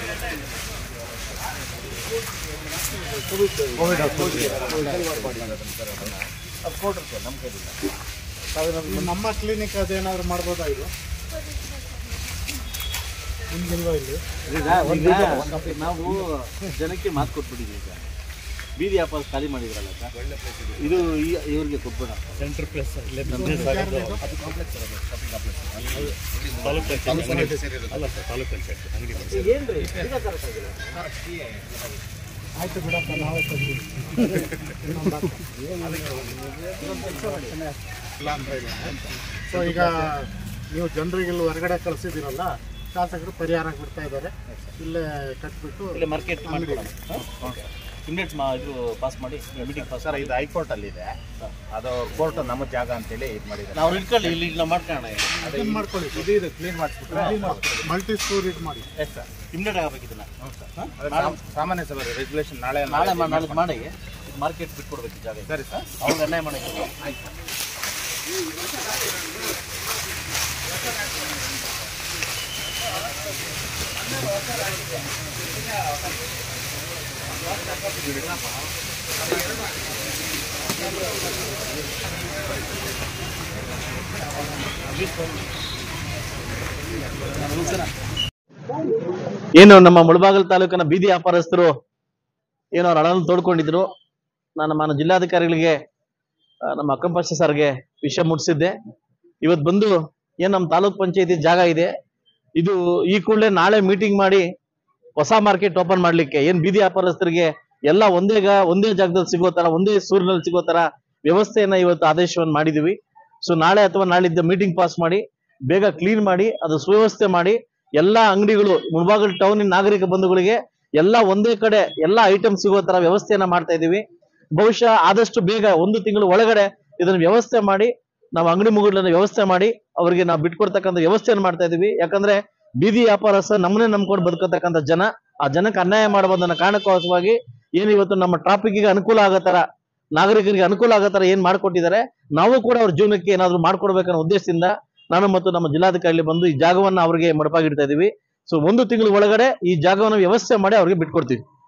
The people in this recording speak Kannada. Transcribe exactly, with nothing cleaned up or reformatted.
ನಮ್ಮ ಕ್ಲಿನಿಕ್ ಅದೇನಾದ್ರು ಮಾಡ್ಬೋದಾ ಇದು ನಾವು ಜನಕ್ಕೆ ಮಾತು ಕೊಟ್ಬಿಟ್ಟಿದ್ದೀವಿ ಈಗ ಬೀದಿ ವ್ಯಾಪಾರ ಖಾಲಿ ಮಾಡಿದ್ರಲ್ಲ ಸರ್ ಇದು ಇವ್ರಿಗೆ ಕೊಟ್ಬಿಡ ಸೆಂಟ್ರ್ ಪ್ಲೇಸ್ ಆಯ್ತು ಬಿಡಪ್ಪ ನಾವೇ ಸೊ ಈಗ ನೀವು ಜನರಿಗೆಲ್ಲ ಹೊರಗಡೆ ಕಳಿಸಿದ್ದೀರಲ್ಲ ಶಾಸಕರು ಪರಿಹಾರ ಕೊಡ್ತಾ ಇದ್ದಾರೆ ಇಲ್ಲೇ ಕಟ್ಬಿಟ್ಟು ಇಲ್ಲೇ ಮಾರ್ಕೆಟ್ ಮಾಡಿಕೊಡೋಣ ಇಮಿಡಿಯೇಟ್ ಇದು ಪಾಸ್ ಮಾಡಿ ಮೀಟಿಂಗ್ ಪಾಸ್ ಸರ್ ಇದು ಹೈಕೋರ್ಟ್ ಅಲ್ಲಿ ಇದೆ ಅದು ಕೋರ್ಟ್ ನಮ್ಮ ಜಾಗ ಅಂತೇಳಿ ಇದು ಮಾಡಿದ್ದಾರೆ ನಾವು ಇಟ್ಕೊಳ್ಳಿ ಇಲ್ಲಿ ನಾವು ಮಾಡ್ಕೊಳ್ಳೋಣ ಕ್ಲೀನ್ ಮಾಡ್ಕೊಳ್ಳಿ ಇದು ಇದು ಕ್ಲೀನ್ ಮಾಡಿಸ್ಬಿಟ್ಟು ಮಲ್ಟಿ ಸ್ಟೋರ್ ಇದು ಮಾಡಿ ಎಸ್ ಸರ್ ಇಮಿಡಿಯೇಟ್ ಆಗಬೇಕಿದ್ದನ್ನ ಸಾಮಾನ್ಯ ಸಭೆ ರೆಗ್ಯುಲೇಷನ್ ನಾಳೆ ನಾಳೆ ನಾಳೆ ಮಾಡಿ ಮಾರ್ಕೆಟ್ ಬಿಟ್ಕೊಡ್ಬೇಕು ಜಾಗ ಸರಿ ಸರ್ ಅವ್ರಿಗೆ ಅನ್ಯಾಯ ಮಾಡೋಕ್ಕೆ ಆಯ್ತು ಏನು ನಮ್ಮ ಮುಳಬಾಗಿಲು ತಾಲೂಕಿನ ಬೀದಿ ವ್ಯಾಪಾರಸ್ಥರು ಏನೋ ಹಣವನ್ನು ತೋಡ್ಕೊಂಡಿದ್ರು ನಾನು ನಮ್ಮ ಜಿಲ್ಲಾಧಿಕಾರಿಗಳಿಗೆ ನಮ್ಮ ಅಕ್ಕಂಪಕ್ಷ ಸರ್ಗೆ ವಿಷಯ ಮುಟ್ಟಿಸಿದ್ದೆ ಇವತ್ತು ಬಂದು ಏನು ನಮ್ಮ ತಾಲೂಕ್ ಪಂಚಾಯತಿ ಜಾಗ ಇದೆ ಇದು ಈ ಕೂಡಲೇ ನಾಳೆ ಮೀಟಿಂಗ್ ಮಾಡಿ ಹೊಸ ಮಾರ್ಕೆಟ್ ಓಪನ್ ಮಾಡ್ಲಿಕ್ಕೆ ಏನ್ ಬೀದಿ ವ್ಯಾಪಾರಸ್ಥರಿಗೆ ಎಲ್ಲ ಒಂದೇ ಒಂದೇ ಜಾಗದಲ್ಲಿ ಸಿಗೋ ತರ ಒಂದೇ ಸೂರಿನಲ್ಲಿ ಸಿಗೋ ತರ ವ್ಯವಸ್ಥೆಯನ್ನ ಇವತ್ತು ಆದೇಶವನ್ನು ಮಾಡಿದೀವಿ ಸೊ ನಾಳೆ ಅಥವಾ ನಾಳಿದ್ದ ಮೀಟಿಂಗ್ ಪಾಸ್ ಮಾಡಿ ಬೇಗ ಕ್ಲೀನ್ ಮಾಡಿ ಅದು ಸುವ್ಯವಸ್ಥೆ ಮಾಡಿ ಎಲ್ಲಾ ಅಂಗಡಿಗಳು ಮುಳಬಾಗಿಲು ಟೌನ್ ನಾಗರಿಕ ಬಂಧುಗಳಿಗೆ ಎಲ್ಲ ಒಂದೇ ಕಡೆ ಎಲ್ಲ ಐಟಮ್ ಸಿಗೋ ತರ ವ್ಯವಸ್ಥೆಯನ್ನ ಮಾಡ್ತಾ ಇದೀವಿ ಬಹುಶಃ ಆದಷ್ಟು ಬೇಗ ಒಂದು ತಿಂಗಳು ಒಳಗಡೆ ಇದನ್ನ ವ್ಯವಸ್ಥೆ ಮಾಡಿ ನಾವು ಅಂಗಡಿ ಮುಗುಡ್ಲನ್ನ ವ್ಯವಸ್ಥೆ ಮಾಡಿ ಅವರಿಗೆ ನಾವು ಬಿಟ್ಕೊಡ್ತಕ್ಕಂಥ ವ್ಯವಸ್ಥೆಯನ್ನು ಮಾಡ್ತಾ ಇದೀವಿ ಯಾಕಂದ್ರೆ ಬೀದಿ ವ್ಯಾಪಾರಸ್ಥ ನಮ್ಮನ್ನೇ ನಂಬ್ಕೊಂಡು ಬದುಕತಕ್ಕಂಥ ಜನ ಆ ಜನಕ್ಕೆ ಅನ್ಯಾಯ ಮಾಡಬಹುದನ್ನ ಕಾರಣಕ್ಕೋಸ್ಕರವಾಗಿ ಏನ್ ಇವತ್ತು ನಮ್ಮ ಟ್ರಾಫಿಕ್ಗೆ ಅನುಕೂಲ ಆಗೋ ತರ ನಾಗರಿಕರಿಗೆ ಅನುಕೂಲ ಆಗೋ ತರ ಏನ್ ಮಾಡ್ಕೊಟ್ಟಿದ್ದಾರೆ ನಾವು ಕೂಡ ಅವ್ರ ಜೀವನಕ್ಕೆ ಏನಾದ್ರು ಮಾಡ್ಕೊಡ್ಬೇಕನ್ನೋ ಉದ್ದೇಶದಿಂದ ನಾನು ಮತ್ತು ನಮ್ಮ ಜಿಲ್ಲಾಧಿಕಾರಿ ಬಂದು ಈ ಜಾಗವನ್ನ ಅವರಿಗೆ ಮಡಪಾಗಿಡ್ತಾ ಇದೀವಿ ಸೊ ಒಂದು ತಿಂಗಳ ಒಳಗಡೆ ಈ ಜಾಗವನ್ನು ವ್ಯವಸ್ಥೆ ಮಾಡಿ ಅವ್ರಿಗೆ ಬಿಟ್ಕೊಡ್ತೀವಿ.